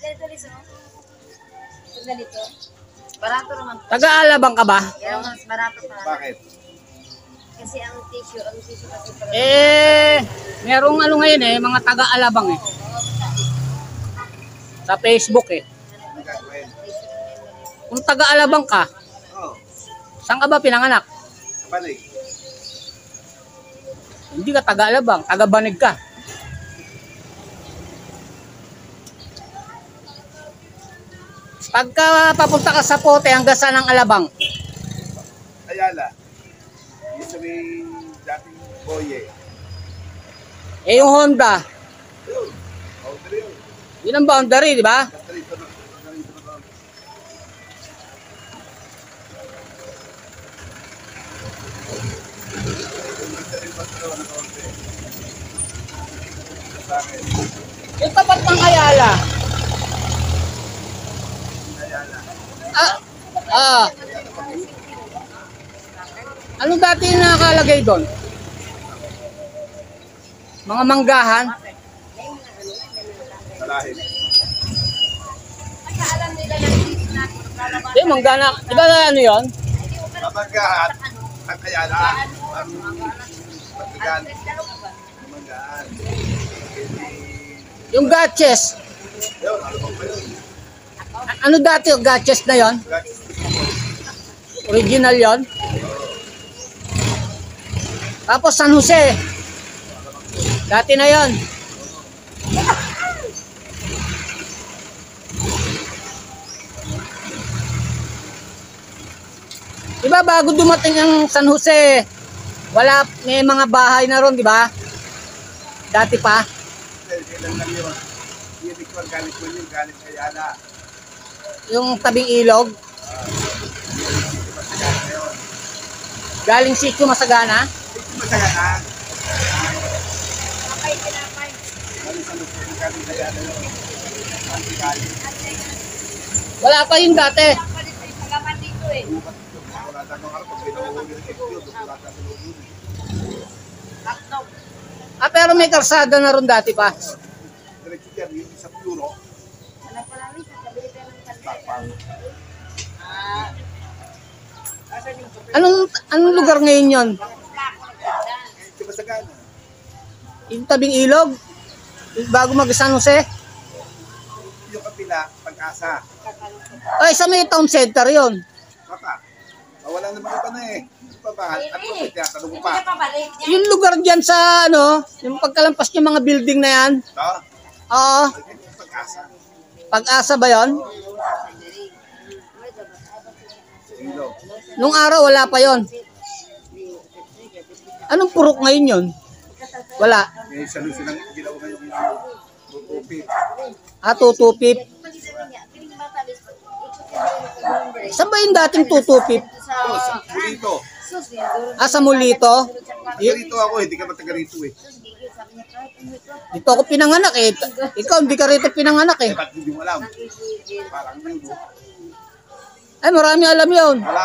ganito liso. Ganito. Barato naman. Taga-Alabang ka ba? Pero mas barato pa. Bakit? Kasi ang tissue kasi para. Merong ano ngayon mga taga-Alabang Sa Facebook Ano gagawin? Kung taga-Alabang ka, Oo. saan ka ba pinanganak? Sa Banig. Hindi ka taga-Alabang, taga-Banig ka. Pagka papunta ka sa Pote hanggang saan ang Alabang? Ayala. Yung sa may dating Boye. Yung Honda, Yun. Boundary yun. yun ang boundary, di ba? Basta rito na. Basta rito na. Basta rin basta na konti. Sa akin. Yung tapat ng Ayala. Ayala. Ano dati yung nakalagay doon? Mga manggahan? Salahin. Kaya alam nila na hindi natin lalabas. Di, manggana. Di ba ano yun? Mabanggahan. At Ayala. Mabanggahan. Mabanggahan. Yung gatches. Yun, ano ba yun? Ano dati yung gatches na yon? Original yon? Tapos San Jose. Dati na yon. Diba bago dumating ang San Jose, may mga bahay na ron, di ba? Dati pa. Kailan lang yun. Hindi ko ang galit mo yun, galit Ayala. Yung tabing ilog. Galing sitio Masagana. Masagana. Kapay, tinapay. Galing sa lupon, galing Ayala yun. Galing. Wala pa yun dati. Palit sa isagaman dito eh. Wala na mga harap, pag binuhuli ng ekyo, wala na sa lupon. Lockdown. Pero may karsada na ron dati pa. Diretso yan, yung isang euro. Alam pa namin, kakabili tayo ng kanta. Tapang. Asan yung kapit? Anong lugar ngayon yon? Di Masagana. Yung tabing ilog? Yung bago mag San Jose? Yung kapila, Pag-asa. Ay, sa may town center yon. Baka. Wala naman iba na eh. Ano pa ba? Ano pa ba? Tinatanong mo pa. Hindi ka pabalik niya. Yung lugar dyan sa yung pagkalampas yung mga building na yan. Ito? Oo. Pag-asa. Pag-asa ba yon? Sa ilog. Nung araw wala pa yon. Anong purok ngayon yon? Wala. May salusin ng ginawa ngayon yung tutupit. Tutupip. Saan ba yung dating tutupip? Oh, sa Pulito. Sa Mulito? Taga-rito ako, hindi ka ba taga-rito eh. Dito ako pinanganak eh. Ikaw hindi ka rito pinanganak eh. Ba't hindi mo alam? Parang yun. Ay, marami alam yon. Wala.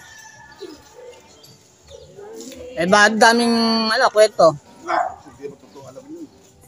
Ba't daming kwento? Wala. Hindi mo totoo alam yun.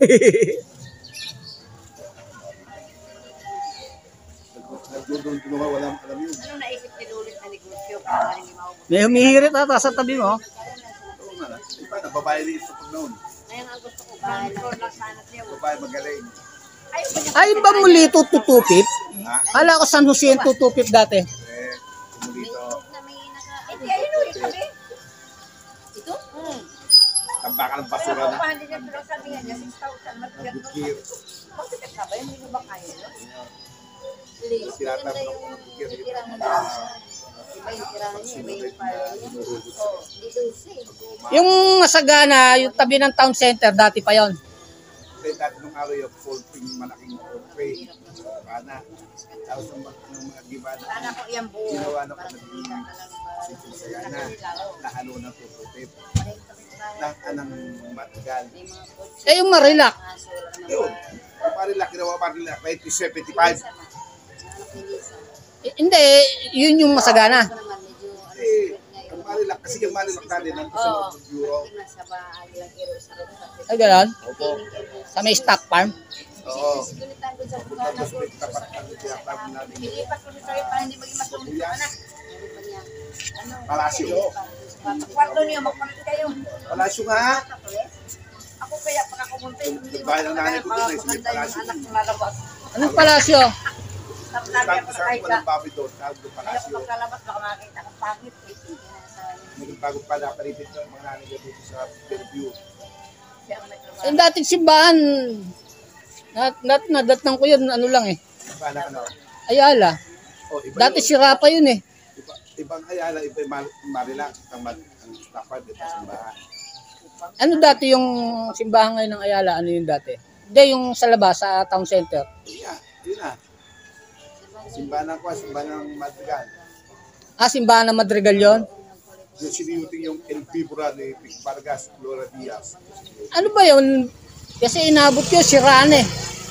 Nagdudun tulungan, walang alam yun. Anong naisip nilulit na negosyo para hindi maubos? May humihirit ata sa tabi mo. Oo nga na. Iba, nababae rin ito pag noon. Ngayon ang gusto ko bahay lang sana siya. Babae magaling. Ay, ba Mulito tutupip? Ha? Kala ko San Jose yung tutupip dati. Pumulito. Hindi, ayun o, yung kami. Ito? Tambakan ng basura na. Paano niya pero sabi nga niya, 6,000 matigyan mo. Bukir. Bakit ka ba? Hindi mo ba kaya? Please, Tinatapon maganda ako yung ng bukir. titira mo na. Iba yung tirahan niya, iba yung fire niya. Oo, di dulce. Yung Masagana, yung tabi ng town center, dati pa yon. Kasi dati nung araw yung fulping malaking fulping. Pana. Tapos ng mga gibana. Sana ko iyang buo. Ginawa na ko Parang naging kita ka lang ba? sityo sa gana. Nahalo ng tututip. Lahat ng matagal. May mga kotse, Yung Marilac. mga solar na Yun. Ang Marilac, ginawa Marilac. 75. Hindi, yun yung Masagana. Ito naman medyo ano Eh, ngayon. ang Marilac, kasi yung Marilac natin, nandito sa loob ng Euro. Nasa bahay lang iro sa rooftop. Ay, gano'n? Opo. Sa may stock farm. Oo. Sigulitan ko sa Punta bukana sa ko. may tapat ng tinatawag namin. Ilipat ko sa para hindi maging masulit sa anak. Palasyo. Kwarto niyo, magpalit kayo. Palasyo nga. Ako kaya pag ako munti, hindi Bahay ng nanay ko doon, maganda may palasyo. yung anak ng lalabas. Anong palasyo? Tapos lagi Tawag ako sa nakay ako ka. ng baboy doon. Tawag doon Hindi ako palasyo. maglalabas, baka makakita ng pangit. Naging bago pa napalipit ng mga nanay ko dito sa Fairview. Siya ang may trabaho. Yung dating simbahan, nadatnang ko yun, ano lang eh. Paano ano? Ayala. O, iba Dati yun. sira pa yun eh. Ibang Ayala, iba yung Marilac, ang Stafad, iba simbahan. Ano dati yung simbahan ngayon ng Ayala? Ano yung dati? Hindi, yung sa labas, sa town center. Yeah, yun na. Simbahan ng Kwan, simbahan ng Madrigal. Ah, simbahan ng Madrigal yun? Yung siniyuting yung El Vibra ni Pic Vargas, Flora Diaz. Ano ba yun? Kasi inabot ko, siraan eh.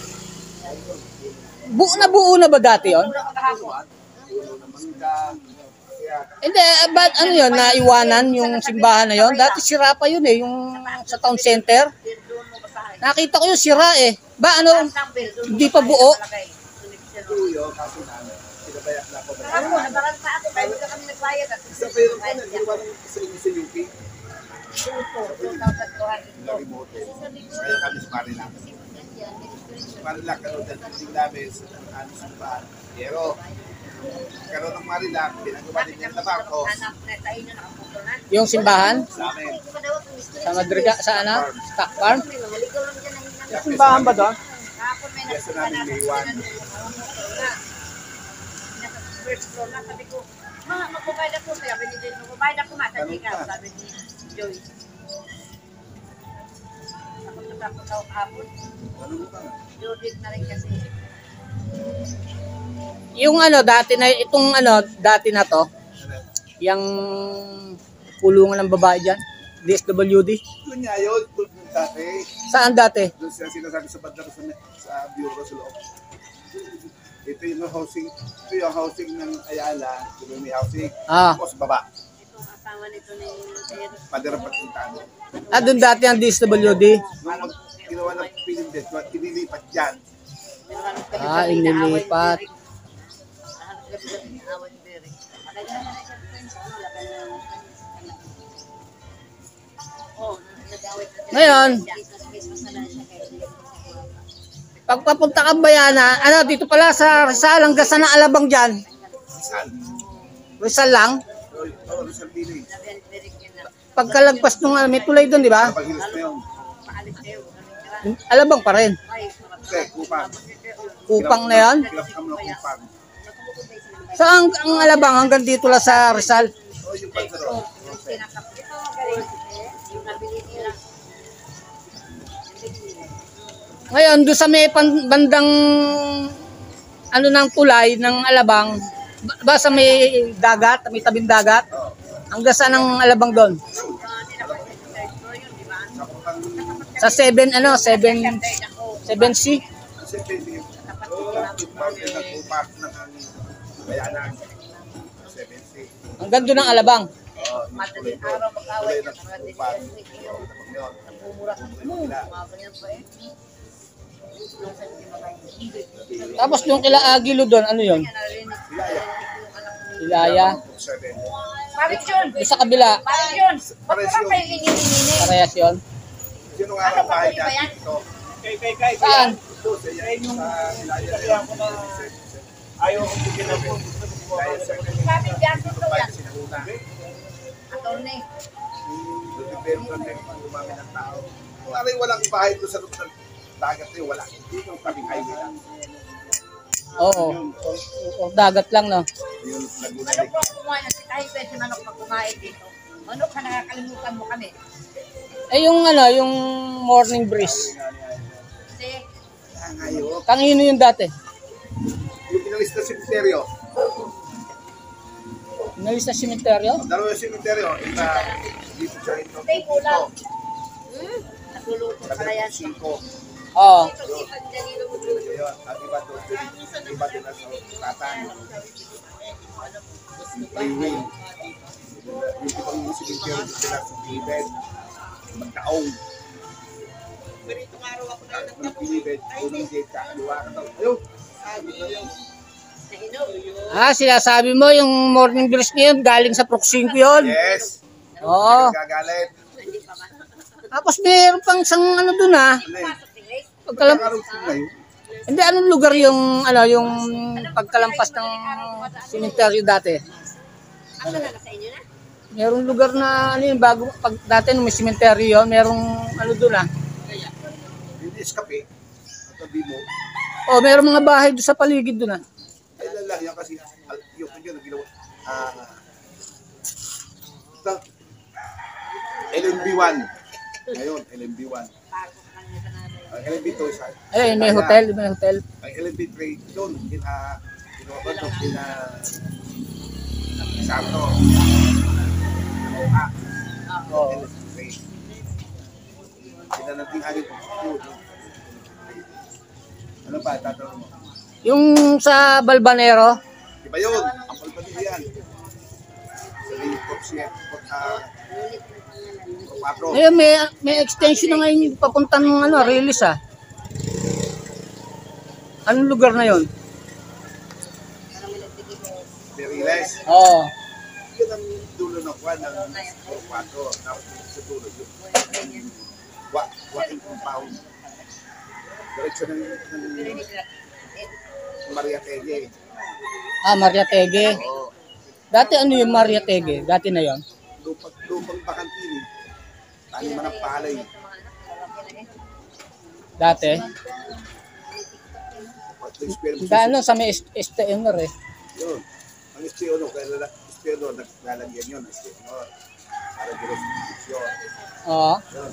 Buo na ba dati yun? Puno ng mangga. Kaya, Hindi, ba't ano yun, naiwanan yung simbahan na yun? Dati sira pa yun eh, yung sa town center. Nakita ko yung sira eh. Ba ano, hindi pa buo? tuyo, kaso na, pinabayak na ako. Ako, nabaranta ako, kaya hindi kami nagbayad. Isa pa yung ano, ginawa ng sa inyo sa UP, 2,200. lagi mo ito. Kaya kami sa Marilac. Marilac, ano, dahil namin sa ano simbahan. Pero, karoon ng Marilac, pinagawa din niya na bangko Anak na tayo na nakaputo na. Yung simbahan? sa amin. Sa Madrigal, sa ano? Stock farm? Naligaw lang dyan ang hinang. Simbahan ba doon? Kahapon may Yes, nagpunta na namin ako may one. na nasa first floor na, sabi ko, magbabayad ako, sabi ni Jane, magbabayad ako, masabi ka, sabi ni Joy. Takot na takot ako kahapon. Ano mo ba? Judith na rin kasi. Yung ano, dati na, itong ano, dati na to, yung kulungan ng babae dyan, DSWD. Doon niya yun, doon dati. Saan dati? Doon siya sinasabi sa bandar sa bureau sa loob. Ito yung housing ng Ayala, yung may housing. Ah. Tapos baba, Itong asawa nito ni Sir. padera pagpuntaan. Doon dati ang DSWD. Nung ginawa ng Pilipinas, inilipat dyan. Ah, inilipat. Ngayon, pag papunta ka Bayana, ano, dito pala sa Rizal, hanggang sa Alabang dyan. Rizal. Rizal lang. Rizal Village. Pagkalagpas nung may tulay doon, di ba? Paghilis na yun. Alabang pa rin. Kasi, kupang. Kupang na yan. Pinapakam ng kupang. Saan ang Alabang hanggang dito lang sa Rizal? O, yung pansaro. Ngayon, doon sa may bandang ano ng tulay ng Alabang, ba sa may dagat, may tabing dagat, hanggang saan ang Alabang doon? Sa 7 ano, 7C. Kasi pwede yung mountain na kupang ng Bayanan. 7C. Hanggang doon ang Alabang. Madaling araw mag-away Tulay ka, ng madaling kupang. araw. Bumura ka mo, mabanyan pa eh. Tapos yung kila Aguilo doon, ano yun? Ilaya. Parisyon! Doon sa kabila, Parisyon! Ba't ka kayo linilini? parehas yun. Sino nga ang bahay dyan dito? Saan? Ito, sa Ilaya. Ayaw ko bigyan ng po. Sabi diyan dito yan. Sinahuna. Attorney. Nagdibento din pang dumami ng tao. Kung aray walang bahay doon sa loob ng dagat na yun, wala. Dito yung tabing highway lang. Oo. O, dagat lang, no? Yun, Laguna Manok Lake. po ako kumain. Kasi kahit pwede si Manok pag kumain dito. Manok ka nakakalimutan mo kami. Eh yung ano, yung morning breeze. Kasi Ayun. Kangino yung dati? Yung pinalis na simenteryo. Nalis na simenteryo? Dalawa yung simenteryo. Isa dito siya ito. stay kulang. Nagluluto pala yan. Kasi 5. Oo. At iba doon, iba din ang tatan. Freeway. Yung ibang simenteryo dito sila sa David. Magtaong. Yung pilibet, unang gate ka, kaliwa ka daw. Ayun! Ayun! Sinasabi mo yung morning breeze ngayon galing sa Proximco yun. Yes! Oo. Gagalit. Tapos meron pang isang ano dun Ano eh? pagkalampas. Hindi, anong lugar yung yung pagkalampas ng cemetery dati? Asa na sa inyo na? Merong lugar na ano yun, bago dati nung may cemetery yun, merong ano dun Hindi eskape. Tabi mo. Oh, merong mga bahay doon sa paligid dun Ay, lang yan kasi yung yun ang ginawa. LMB1. Ngayon, LMB1. Ang LMB2 isa. Ayun, may hotel, may hotel. Ang LMB3 doon, ginawa ba ito? Santo. Oo. LMB3. Pinanatingan ito. Ano pa, tatanong mo? Yung sa Balbanero, Diba yun? Ang palpatid yan. Sa Lingkop siya. 4. ngayon may extension na ngayon papunta ng release Anong lugar na yon? Very less. Oo. Yun ang dulo ng kwan ng 4. Tapos sa dulo yun. Waking compound. Diretso ng Maria Tege. Maria Tege. Oo. Dati ano yung Maria Tege? Dati na yon. Lupang bakantini. Taniman ng palay. Dati. Sa ano, sa may STNR Yun. Ang espionor, kaya espionor, naglalagyan yun. Espionor. Para jurisdiction. Oo. Yun.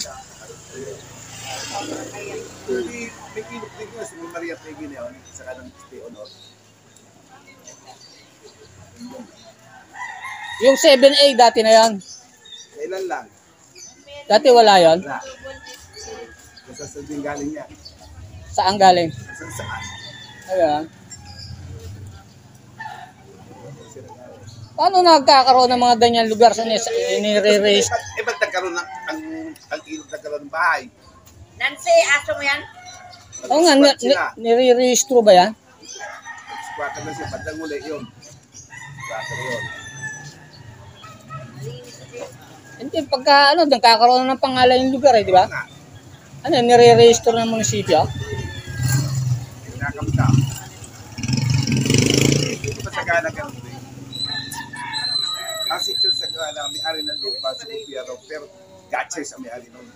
Hindi, may kilok din yun. Si Maria Tege na yun. Sa kanang espionor. Yung 7A dati na yon. Kailan lang? Dati wala yon. Wala. Kasi sa din galing niya. Saan galing? Saan? Ayan. Paano nagkakaroon ng mga ganyan lugar sa nire-raise? Ba't nagkaroon ng ang ilog nagkaroon ng bahay? Nancy, aso mo yan? Oo nga, nire-registro ba yan? Squatter na siya, bandang uli yun. Squatter yun. Hindi, pagka nagkakaroon ng pangalan yung lugar di ba? Nga, Ano, nire-register ng munisipyo? pinakamta. Hindi pa sa gana ganun din. Ang sityo sa gana, may-ari ng lupa sa gobyerno, pero gatches ang may-ari nun.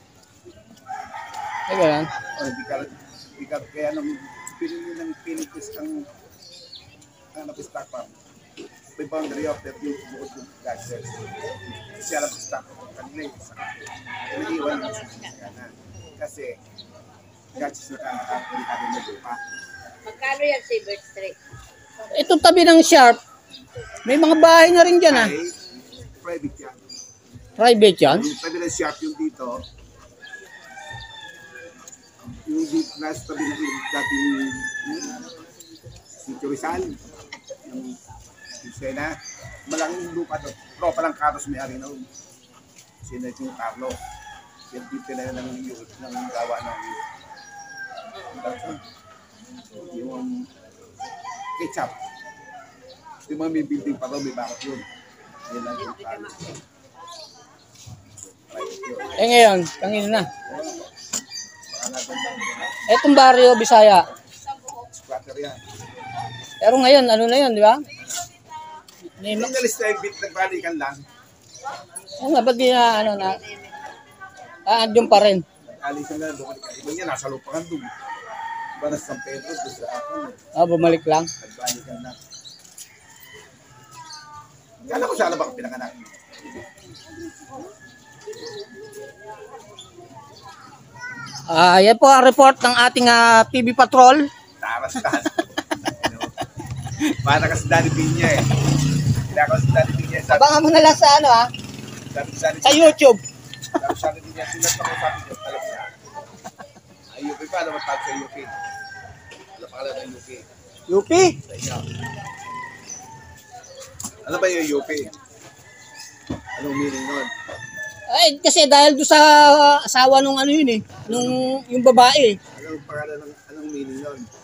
Ay, ganun. Hindi ka kaya nung pinili ng Pilipinas ang napistak pa. May boundary of that yung bukod yung gatches. Siya napistak pa kanila yung isa. Nag-iwan ng gana. Kasi gatches na kami ng lupa. Magkano yan, Silver Street? Itong tabi ng Sharp, may mga bahay na rin dyan Ay, private yan. Private yan? Yung tabi ng shop yung dito, yung dito nasa tabi ng dating Sitio Rizal, yung Sena, malaking lupa doon. Tropa lang Carlos may-ari noon. Sina yung Carlos. Yung dito na ng gawa ng yung ketchup. Di ba may building pa doon, may bakit yun. Yan lang yung Carlos. Eh ngayon, tangin na. Etong baryo, Bisaya. Squatter yan. Pero ngayon, ano na yun, di ba? Yung nalis na yung bit, nagbalikan lang. Ba't di na, andun pa rin. Alisan na, bumalik. Iba niya, nasa lupangan doon. Iba na San Pedro, doon sa akin. Bumalik lang. Nagbalikan lang. Kala ko sana baka pinanganak. Yan po ang report ng ating PB Patrol. Taras. Para kasi Danny Piña eh. Kaya ako si Danny Piña. Abangan mo na lang sa sa YouTube. Sabi sa akin niya, silat ako sabi niya, alam niya. Ay, UP pa, naman tag sa UP. Ano pa ng UP? UP? Sa inyo. Ano ba yung UP? Anong meaning nun? Ay, kasi dahil doon sa asawa nung yun nung yung babae. Anong pangalan ng anong meaning nun?